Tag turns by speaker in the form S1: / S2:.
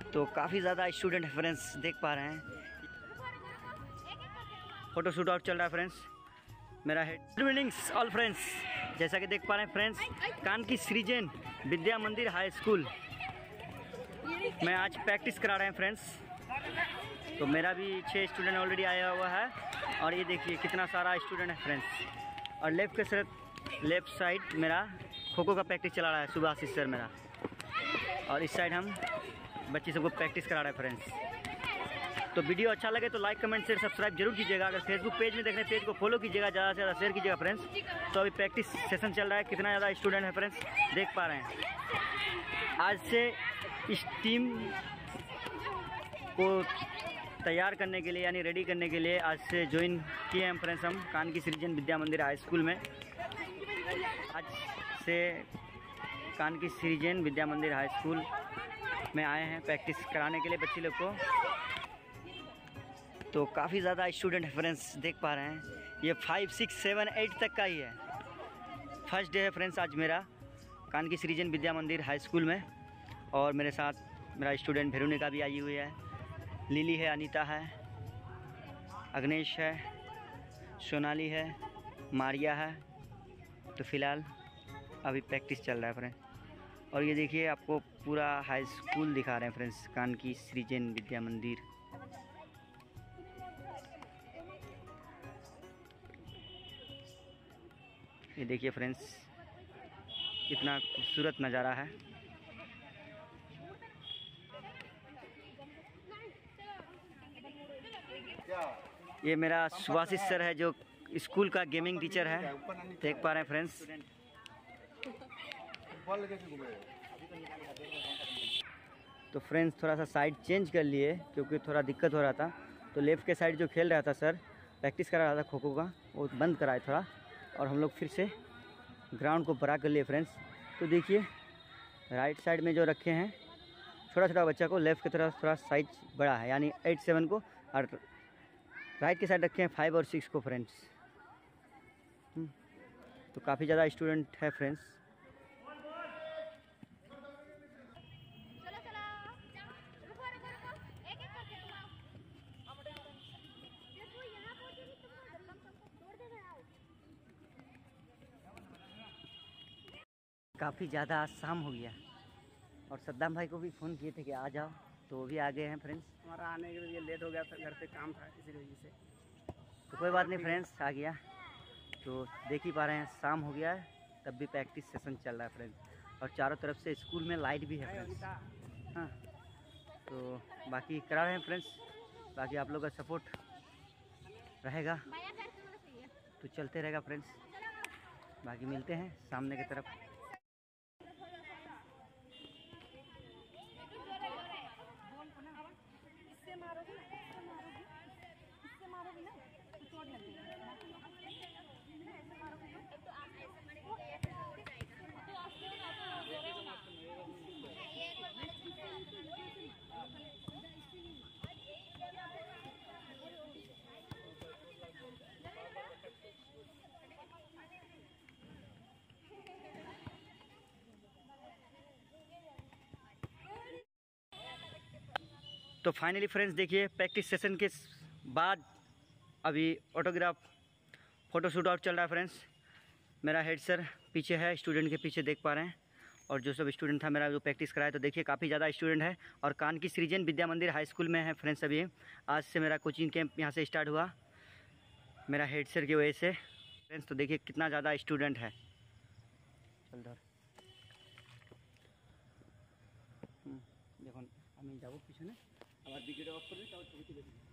S1: तो काफ़ी ज़्यादा स्टूडेंट है फ्रेंड्स, देख पा रहे हैं। फ़ोटो शूट आउट चल रहा है फ्रेंड्स। मेरा है गुड इवनिंग्स ऑल फ्रेंड्स। जैसा कि देख पा रहे हैं फ्रेंड्स, कानकी सृजन विद्या मंदिर हाई स्कूल में आज प्रैक्टिस करा रहे हैं फ्रेंड्स। तो मेरा भी 6 स्टूडेंट ऑलरेडी आया हुआ है और ये देखिए कितना सारा स्टूडेंट है फ्रेंड्स। और लेफ्ट साइड मेरा खो खो का प्रैक्टिस चला रहा है सुभाषिस सर मेरा, और इस साइड हम बच्चे सबको प्रैक्टिस करा रहे हैं फ्रेंड्स। तो वीडियो अच्छा लगे तो लाइक कमेंट शेयर सब्सक्राइब जरूर कीजिएगा। अगर फेसबुक पेज में देख रहे हैं पेज को फॉलो कीजिएगा, ज़्यादा से ज़्यादा शेयर कीजिएगा फ्रेंड्स। तो अभी प्रैक्टिस सेशन चल रहा है, कितना ज़्यादा स्टूडेंट है फ्रेंड्स देख पा रहे हैं। आज से इस टीम को तैयार करने के लिए यानी रेडी करने के लिए आज से ज्वाइन किए हैं फ्रेंड्स हम कानकी सृजन विद्या मंदिर हाई स्कूल में। आज से कानकी सृजन विद्या मंदिर हाई स्कूल में आए हैं प्रैक्टिस कराने के लिए बच्चे लोग को। तो काफ़ी ज़्यादा स्टूडेंट है फ्रेंड्स देख पा रहे हैं। ये 5, 6, 7, 8 तक का ही है। फर्स्ट डे है फ्रेंड्स आज मेरा कानकी सृजन विद्या मंदिर हाई स्कूल में। और मेरे साथ मेरा स्टूडेंट भेरुनिका भी आई हुई है, लिली है, अनीता है, अग्नेश है, सोनाली है, मारिया है। तो फिलहाल अभी प्रैक्टिस चल रहा है फ्रेंड्स। और ये देखिए आपको पूरा हाई स्कूल दिखा रहे हैं फ्रेंड्स, कानकी सृजन विद्या मंदिर। ये देखिए फ्रेंड्स कितना खूबसूरत नज़ारा है। ये मेरा सुभाषिस सर है जो स्कूल का गेमिंग टीचर है, देख पा रहे हैं फ्रेंड्स। तो फ्रेंड्स थोड़ा सा साइड चेंज कर लिए क्योंकि थोड़ा दिक्कत हो रहा था। तो लेफ़्ट के साइड जो खेल रहा था सर, प्रैक्टिस करा रहा था खो खो का, वो बंद कराए थोड़ा, और हम लोग फिर से ग्राउंड को बड़ा कर लिए फ्रेंड्स। तो देखिए राइट साइड में जो रखे हैं छोटा छोटा बच्चा को, लेफ़्ट की तरफ थोड़ा साइज बड़ा है यानी 8, 7 को, और राइट के साइड रखे हैं 5 और 6 को फ्रेंड्स। तो काफ़ी ज़्यादा स्टूडेंट है फ्रेंड्स। काफ़ी ज़्यादा शाम हो गया और सद्दाम भाई को भी फ़ोन किए थे कि आ जाओ, तो वो भी आ गए हैं फ्रेंड्स।
S2: हमारा आने के लिए लेट हो गया था, घर पे काम था इसी वजह से।
S1: तो कोई बात नहीं फ्रेंड्स, आ गया। तो देख ही पा रहे हैं शाम हो गया है, तब भी प्रैक्टिस सेशन चल रहा है फ्रेंड्स। और चारों तरफ से स्कूल में लाइट भी है फ्रेंड्स। हाँ, तो बाकी करा रहे हैं फ्रेंड्स। बाकी आप लोग का सपोर्ट रहेगा तो चलते रहेगा फ्रेंड्स। बाकी मिलते हैं सामने की तरफ। तो फाइनली फ्रेंड्स देखिए प्रैक्टिस सेशन के बाद अभी ऑटोग्राफ फ़ोटो शूट आउट चल रहा है फ्रेंड्स। मेरा हेड सर पीछे है, स्टूडेंट के पीछे देख पा रहे हैं। और जो सब स्टूडेंट था मेरा जो प्रैक्टिस कराया, तो देखिए काफ़ी ज़्यादा स्टूडेंट है। और कानकी सृजन विद्या मंदिर हाई स्कूल में है फ्रेंड्स। अभी आज से मेरा कोचिंग कैंप यहाँ से स्टार्ट हुआ मेरा हेड सर की वजह से फ्रेंड्स। तो देखिए कितना ज़्यादा स्टूडेंट है। चल धर देखो আমি যাব পিছনে আবার ভিডিওটা অফ করে তাও ছবিটি দেখি।